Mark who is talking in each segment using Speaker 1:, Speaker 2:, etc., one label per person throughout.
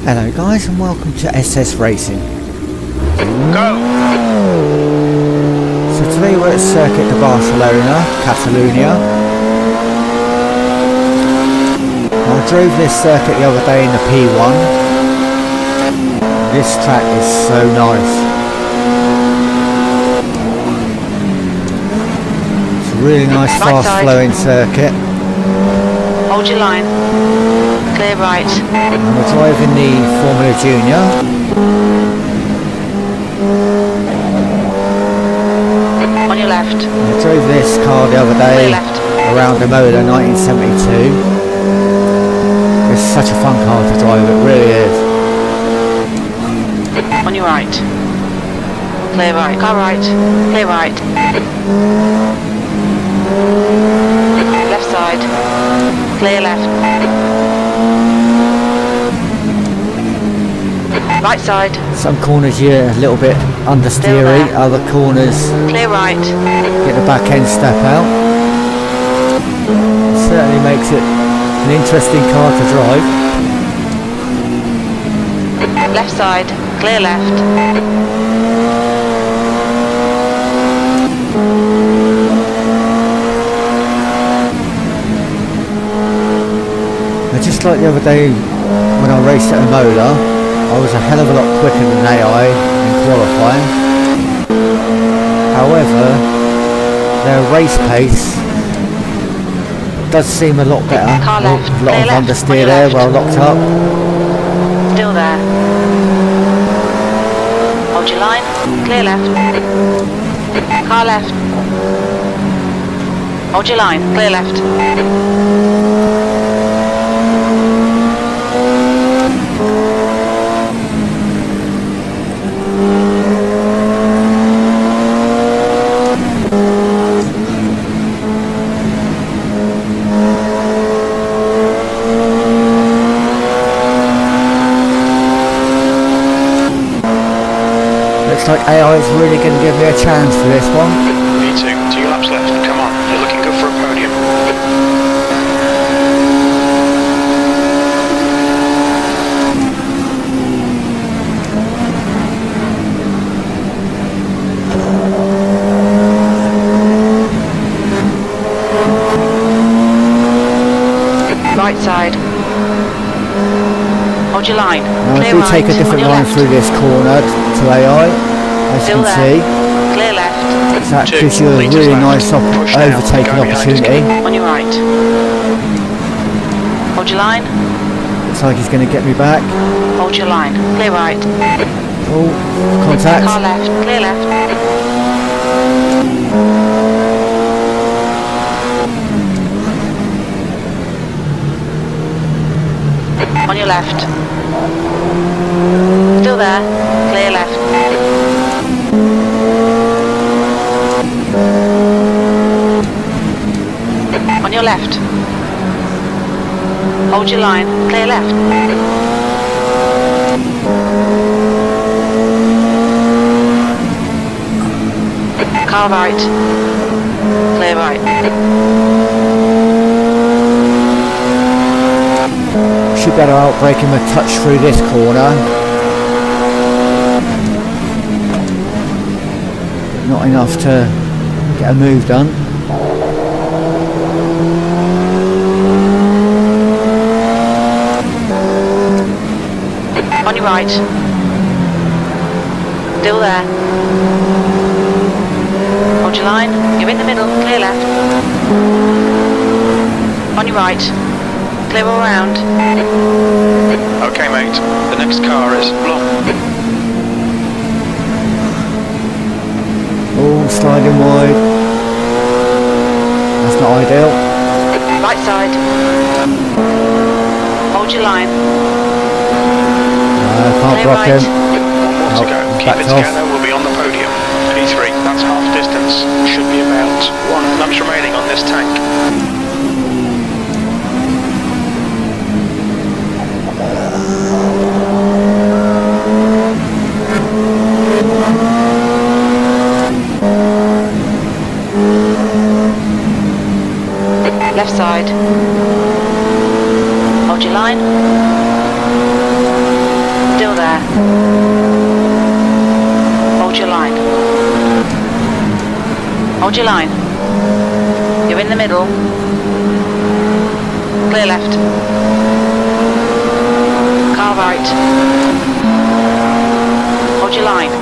Speaker 1: Hello guys and welcome to SS Racing.
Speaker 2: Go!
Speaker 1: So today we're at Circuit de Barcelona, Catalonia. I drove this circuit the other day in the P1. This track is so nice. It's a really nice fast flowing circuit.
Speaker 3: Hold your line. Clear right.
Speaker 1: And we're driving the Formula Junior.
Speaker 3: On your left.
Speaker 1: I drove this car the other day around Imola 1972. It's such a fun car to drive, it really is.
Speaker 3: On your right. Clear right. Car right. Clear right. Left side. Clear left. Right side.
Speaker 1: Some corners here a little bit understeery, other corners
Speaker 3: clear right.
Speaker 1: Get the back end step out. It certainly makes it an interesting car to drive.
Speaker 3: Left side, clear left.
Speaker 1: Now, just like the other day when I raced at Imola, I was a hell of a lot quicker than AI in qualifying. However, their race pace does seem a lot better.
Speaker 3: Car left,
Speaker 1: a lot of understeer there, well locked up.
Speaker 3: Still there. Hold your line, clear left. Car left. Hold your line, clear left.
Speaker 1: Looks like AI is really going to give me a chance for this one.
Speaker 2: Me too. 2 laps left. Come on, you're looking good for a podium.
Speaker 3: Right side. Hold your line.
Speaker 1: Now I do take a different line through this corner to AI, as you can see.
Speaker 3: Clear left.
Speaker 1: So that gives you a really nice overtaking opportunity.
Speaker 3: On your right. Hold your line.
Speaker 1: Looks like he's going to get me back.
Speaker 3: Hold your line. Clear right.
Speaker 1: Oh, contact.
Speaker 3: Car left. Clear left. On your left. Still there. Clear left. On your left. Hold your line. Clear left. Car right. Clear right.
Speaker 1: Should be able to outbrake him a touch through this corner. But not enough to get a move done.
Speaker 3: On your right. Still there. Hold your line. You're in the middle. Clear left. On your right. Clear all round.
Speaker 2: Okay mate, the next car is blocked.
Speaker 1: Oh, sliding wide. That's not ideal.
Speaker 3: Right side. Hold your line.
Speaker 1: Can't block him.
Speaker 2: 1 more to go. Keep it together, we'll be on the podium. P3, that's half distance. Should be about 1 laps remaining on this tank.
Speaker 3: Left side. Hold your line. Hold your line. You're in the middle. Clear left. Car right. Hold your line.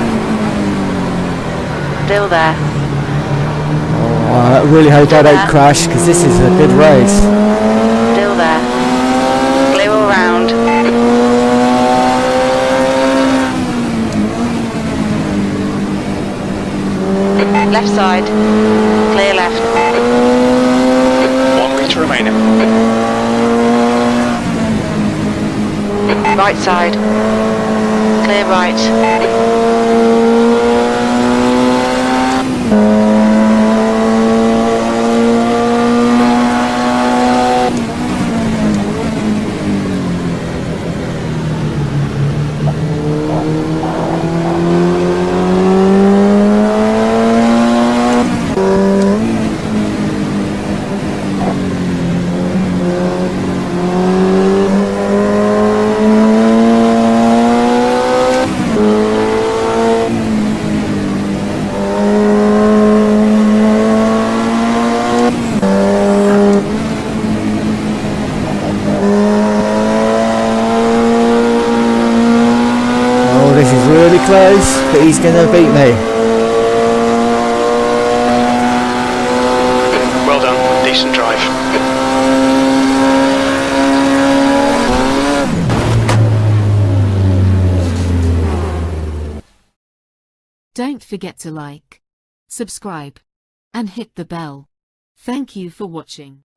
Speaker 3: Still there.
Speaker 1: Oh, I really hope I don't crash, because this is a good race.
Speaker 3: Still there. Clear all round. Left side. Clear left.
Speaker 2: 1 metre remaining.
Speaker 3: Right side. Clear right.
Speaker 1: This is really close, but he's going to beat me.
Speaker 2: Well done, decent drive.
Speaker 4: Don't forget to like, subscribe, and hit the bell. Thank you for watching.